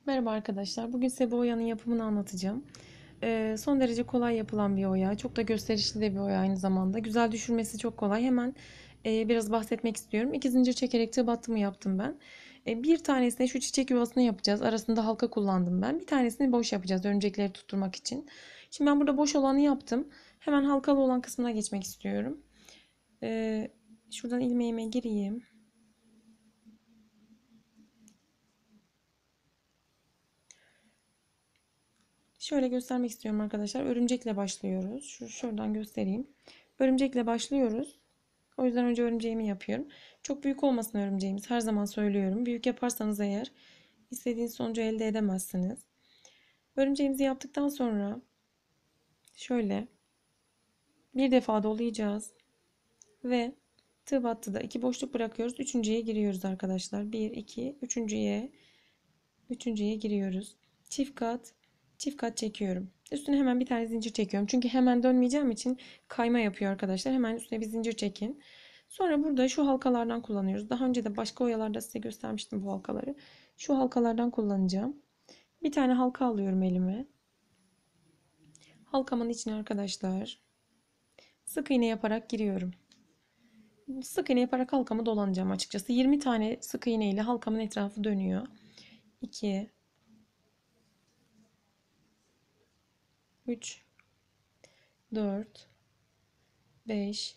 Merhaba arkadaşlar. Bugün size bu oyanın yapımını anlatacağım. Son derece kolay yapılan bir oya. Çok da gösterişli de bir oya aynı zamanda. Güzel düşürmesi çok kolay. Hemen biraz bahsetmek istiyorum. İki zincir çekerek tığ battımı yaptım ben. Bir tanesine şu çiçek yuvasını yapacağız. Arasında halka kullandım ben. Bir tanesini boş yapacağız örümcekleri tutturmak için. Şimdi ben burada boş olanı yaptım. Hemen halkalı olan kısmına geçmek istiyorum. Şuradan ilmeğime gireyim. Şöyle göstermek istiyorum arkadaşlar. Örümcekle başlıyoruz. Şuradan göstereyim. Örümcekle başlıyoruz. O yüzden önce örümceğimi yapıyorum. Çok büyük olmasın örümceğimiz. Her zaman söylüyorum. Büyük yaparsanız eğer istediğiniz sonucu elde edemezsiniz. Örümceğimizi yaptıktan sonra şöyle bir defa dolayacağız. Ve tığ battıda iki boşluk bırakıyoruz. Üçüncüye giriyoruz arkadaşlar. Bir, iki, üçüncüye giriyoruz. Çift kat, çift kat çekiyorum. Üstüne hemen bir tane zincir çekiyorum. Çünkü hemen dönmeyeceğim için kayma yapıyor arkadaşlar. Hemen üstüne bir zincir çekin. Sonra burada şu halkalardan kullanıyoruz. Daha önce de başka oyalarda size göstermiştim bu halkaları. Şu halkalardan kullanacağım. Bir tane halka alıyorum elime. Halkamın içine arkadaşlar sık iğne yaparak giriyorum. Sık iğne yaparak halkamı dolanacağım açıkçası. 20 tane sık iğne ile halkamın etrafı dönüyor. 2, 3, 4, 5,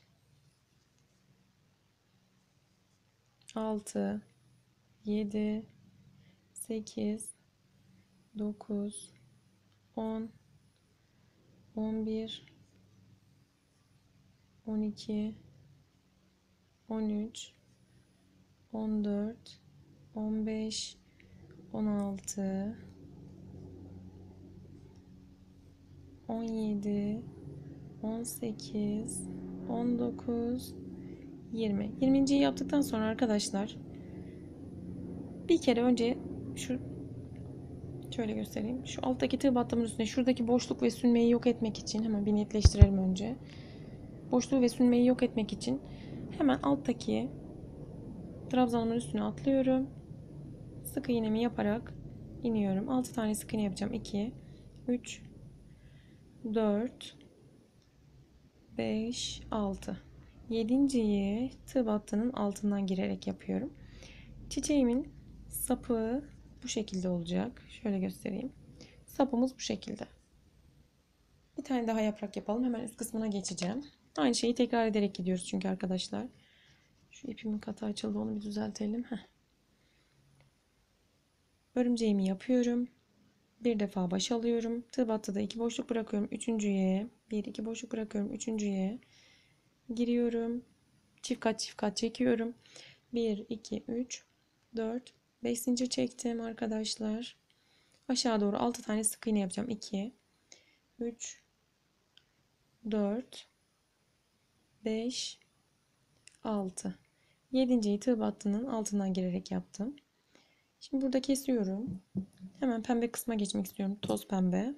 6, 7, 8, 9, 10, 11, 12, 13, 14, 15, 16, 17, 18, 19, 20. 20.yi yaptıktan sonra arkadaşlar bir kere önce şu şöyle göstereyim. Şu alttaki tığ battımın üstüne şuradaki boşluk ve sünmeyi yok etmek için hemen bir netleştirelim önce. Boşluğu ve sünmeyi yok etmek için hemen alttaki trabzanımın üstüne atlıyorum. Sık iğnemi yaparak iniyorum. 6 tane sık iğne yapacağım. 2, 3, 4, 5, 6. 7.yi tığ battının altından girerek yapıyorum. Çiçeğimin sapı bu şekilde olacak. Şöyle göstereyim. Sapımız bu şekilde. Bir tane daha yaprak yapalım. Hemen üst kısmına geçeceğim. Aynı şeyi tekrar ederek gidiyoruz çünkü arkadaşlar. Şu ipimin katı açıldı, onu bir düzeltelim. Örümceğimi yapıyorum. Bir defa baş alıyorum. Tığ battıda iki boşluk bırakıyorum. Üçüncüye bir iki boşluk bırakıyorum. Üçüncüye giriyorum. Çift kat çift kat çekiyorum. 1, 2, 3, 4, 5 zincir çektim arkadaşlar. Aşağı doğru 6 tane sık iğne yapacağım. 2, 3, 4, 5, 6. 7.yi tığ battının altından girerek yaptım. Şimdi burada kesiyorum. Hemen pembe kısma geçmek istiyorum. Toz pembe.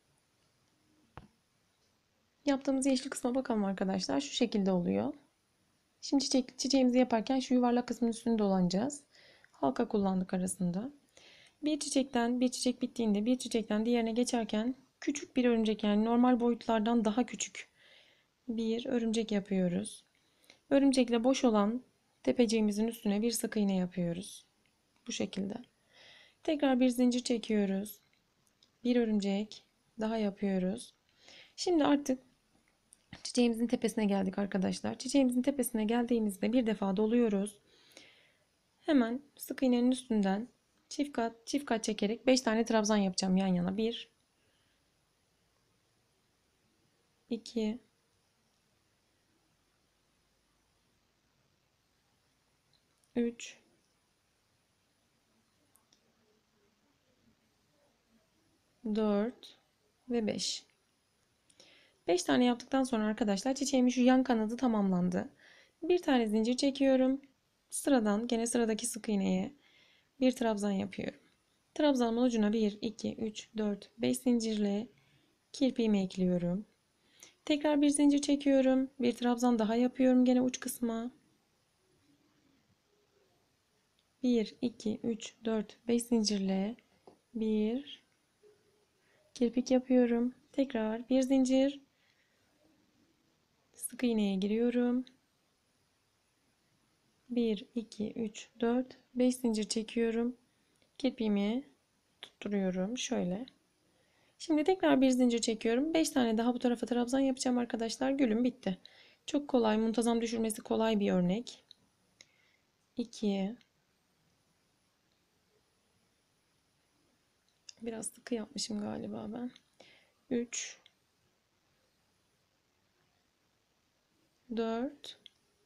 Yaptığımız yeşil kısma bakalım arkadaşlar. Şu şekilde oluyor. Şimdi çiçeğimizi yaparken şu yuvarlak kısmın üstünde dolanacağız. Halka kullandık arasında. Bir çiçek bittiğinde bir çiçekten diğerine geçerken küçük bir örümcek, yani normal boyutlardan daha küçük bir örümcek yapıyoruz. Örümcekle boş olan tepeciğimizin üstüne bir sık iğne yapıyoruz. Bu şekilde. Tekrar bir zincir çekiyoruz. Bir örümcek daha yapıyoruz. Şimdi artık çiçeğimizin tepesine geldik arkadaşlar. Çiçeğimizin tepesine geldiğimizde bir defa doluyoruz. Hemen sık iğnenin üstünden çift kat çekerek 5 tane trabzan yapacağım yan yana. 1, 2, 3, 4 ve 5. 5 tane yaptıktan sonra arkadaşlar çiçeğimin şu yan kanadı tamamlandı. Bir tane zincir çekiyorum. Sıradan gene sıradaki sık iğneye bir trabzan yapıyorum. Trabzanın ucuna 1, 2, 3, 4, 5 zincirle kirpiğimi ekliyorum. Tekrar bir zincir çekiyorum. Bir trabzan daha yapıyorum gene uç kısma. 1, 2, 3, 4, 5 zincirle Bir kirpik yapıyorum. Tekrar bir zincir. Sık iğneye giriyorum. 1, 2, 3, 4, 5 zincir çekiyorum. Kirpiğimi tutturuyorum. Şöyle. Şimdi tekrar bir zincir çekiyorum. 5 tane daha bu tarafa trabzan yapacağım arkadaşlar. Gülüm bitti. Çok kolay, muntazam düşürmesi kolay bir örnek. 2, biraz sıkı yapmışım galiba ben. 3, 4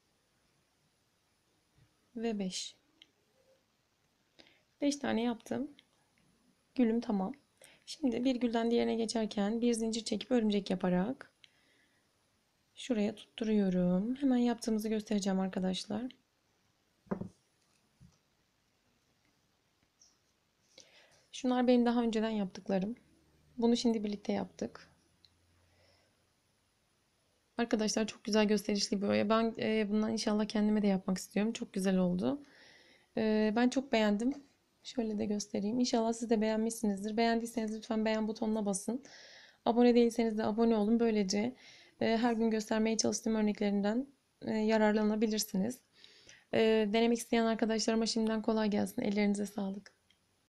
ve 5. 5 tane yaptım. Gülüm tamam. Şimdi bir gülden diğerine geçerken bir zincir çekip örümcek yaparak şuraya tutturuyorum. Hemen yaptığımızı göstereceğim arkadaşlar. Şunlar benim daha önceden yaptıklarım. Bunu şimdi birlikte yaptık. Arkadaşlar çok güzel gösterişli bir oya. Ben bundan inşallah kendime de yapmak istiyorum. Çok güzel oldu. Ben çok beğendim. Şöyle de göstereyim. İnşallah siz de beğenmişsinizdir. Beğendiyseniz lütfen beğen butonuna basın. Abone değilseniz de abone olun. Böylece her gün göstermeye çalıştığım örneklerinden yararlanabilirsiniz. Denemek isteyen arkadaşlarıma şimdiden kolay gelsin. Ellerinize sağlık.